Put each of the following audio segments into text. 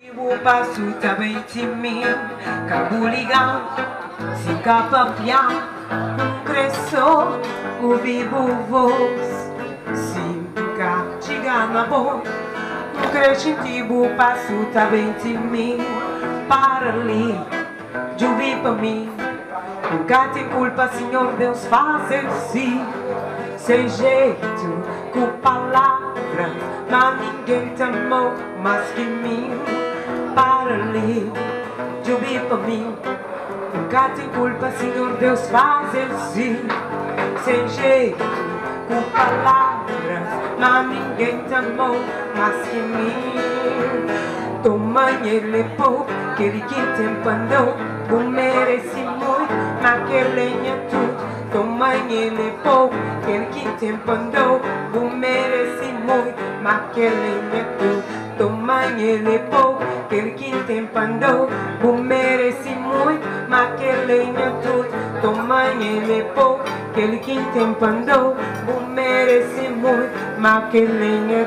O passo também de mim, cabo ligado, se capa piar, cresceu o vivo voz, se cá chegar na boca, crescentivo o passo também de mim, para ali, de ouvir para mim, nunca tem culpa, Senhor Deus, faz assim, sem jeito, com palavras, mas ninguém te amou mais que mim. Para ali, de ouvir para mim, nunca tem culpa, Senhor Deus, faz assim, sem jeito, com palavras, mas ninguém te amou mais que mim. Toma ele pouco, aquele que te empanhou, o merece muito, mas que lenha tudo. Toma ele pouco, aquele que te empanhou, o merece muito, mas que lenha tudo. Toma ele pouco, aquele que te empanhou, o merece muito, mas que lenha tudo. Toma ele pouco, aquele que te empanhou, o merece muito, mas que lenha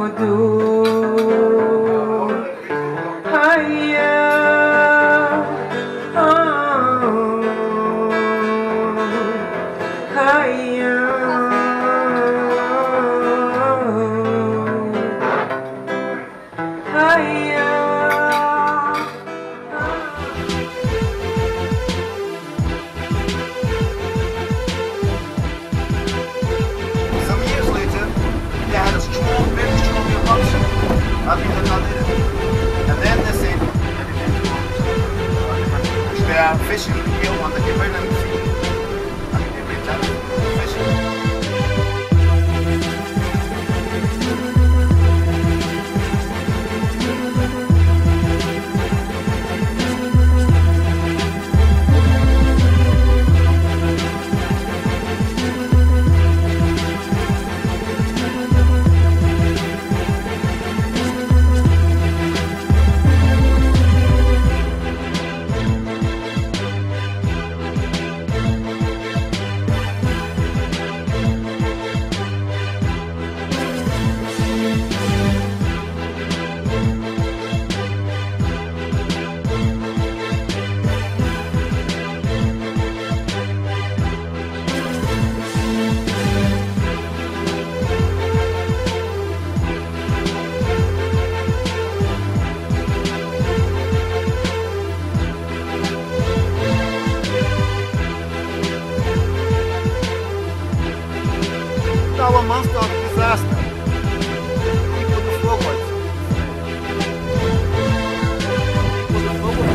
tudo. Ai, fishing here on the Gibraltar Sea. I mean, every time fishing. Our monster of disaster. People do forward. People do forward.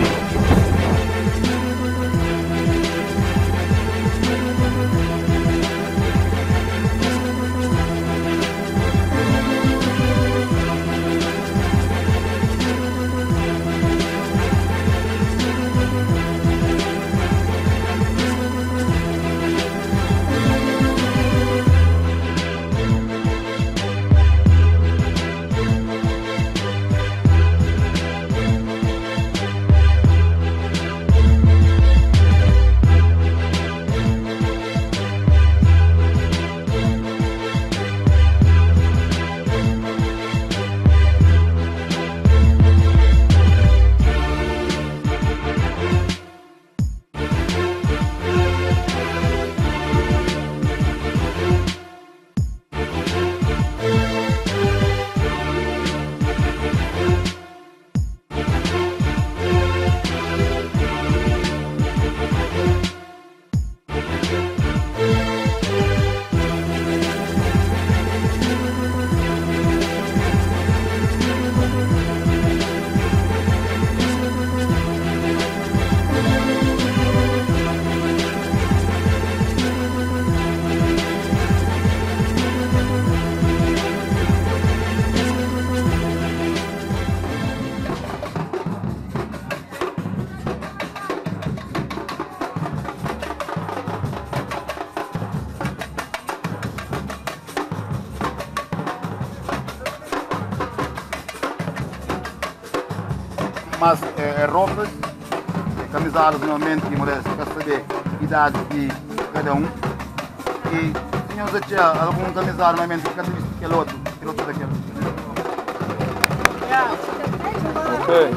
Mas roupas, camisolas normalmente modestas, para saber a idade de cada um. E tínhamos aqui algum camisola normalmente, cada vez que é outro daquele. Okay.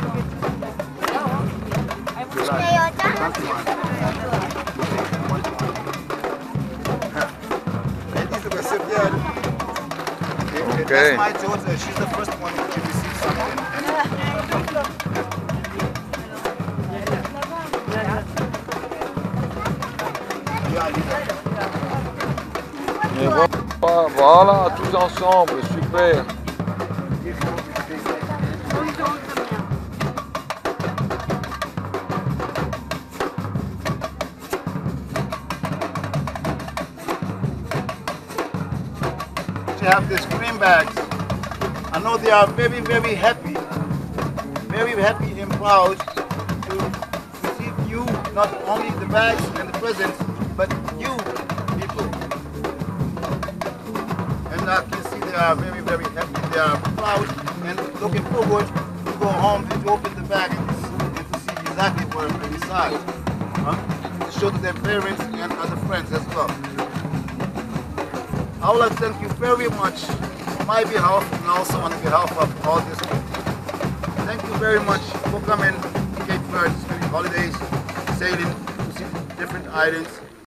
That's my daughter. She's the first one to receive something. Et voilà, tous ensemble, super. They have these green bags. I know they are very, very happy and proud to receive you, not only the bags and the presents, but you people. And I can see they are very, very happy. They are proud and looking forward to go home and to open the bag and to see exactly what is inside. To show to their parents and other friends as well. I would like to thank you very much on my behalf and also on behalf of all this people. Thank you very much for coming to Cape Verde, spending holidays, sailing, to see different islands.